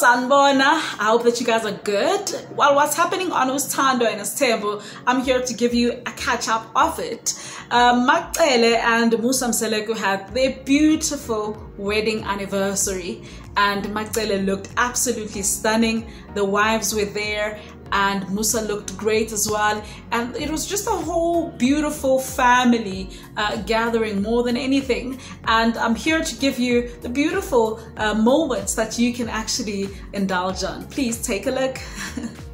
Sanbona, I hope that you guys are good. Well, what's happening on Uthando and Nesthembu, I'm here to give you a catch-up of it. Macele and Musa Mseleku had their beautiful wedding anniversary, and Macele looked absolutely stunning. The wives were there, and Musa looked great as well, and it was just a whole beautiful family gathering more than anything. And I'm here to give you the beautiful moments that you can actually indulge on. Please take a look.